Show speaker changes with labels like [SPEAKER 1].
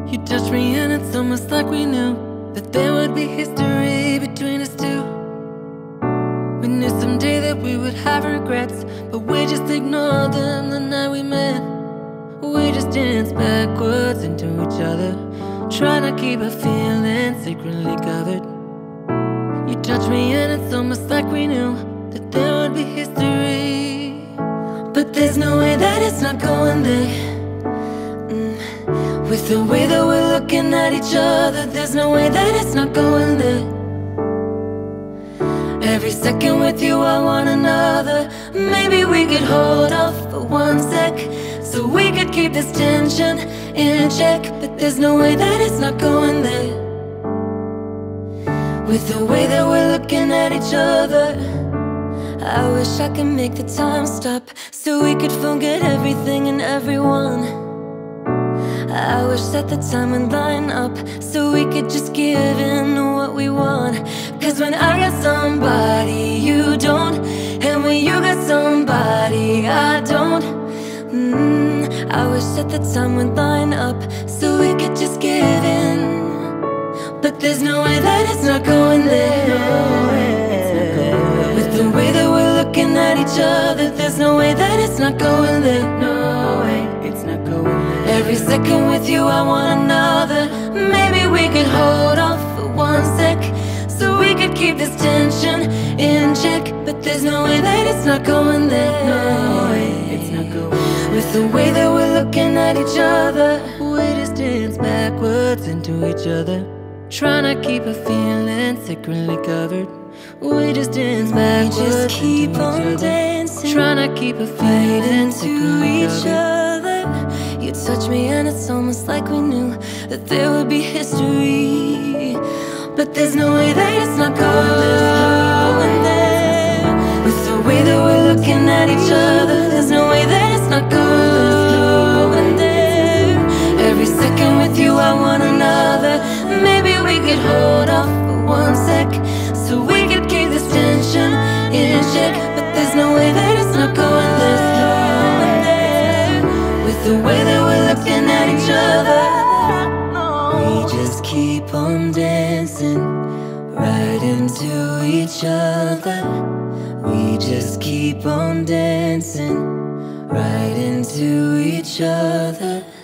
[SPEAKER 1] You touched me and it's almost like we knew that there would be history between us two. We knew someday that we would have regrets, but we just ignored them the night we met. We just danced backwards into each other, trying to keep our feelings secretly covered. You touched me and it's almost like we knew that there would be history. But there's no way that it's not going there. With the way that we're looking at each other, there's no way that it's not going there. Every second with you I want another. Maybe we could hold off for 1 sec, so we could keep this tension in check. But there's no way that it's not going there. With the way that we're looking at each other, I wish I could make the time stop, so we could forget everything and everyone. I wish that the time would line up, so we could just give in to what we want. Cause when I got somebody you don't, and when you got somebody I don't, I wish that the time would line up, so we could just give in. But there's no way that it's not going there. With the way that we're looking at each other, there's no way that it's not going there. No way, it's not going there. Every second with you I want another. Maybe we could hold off for 1 sec, so we could keep this tension in check. But there's no way that it's not going there. No way, it's not going there. With the way that we're looking at each other, we just dance backwards into each other, trying to keep our feelings secretly covered. We just dance backwards, we just keep on dancing, trying to keep our feelings secretly each other. You touch me and it's almost like we knew that there would be history. But there's no way that it's not going there. With the way that we're looking at each other, there's no way that it's not going there. Every second with you I want another. Maybe we could hold off for 1 sec, so we could keep this tension in check. But there's no way that it's not going there. With the way that we're looking at each other, we just keep on dancing right into each other. We just keep on dancing right into each other.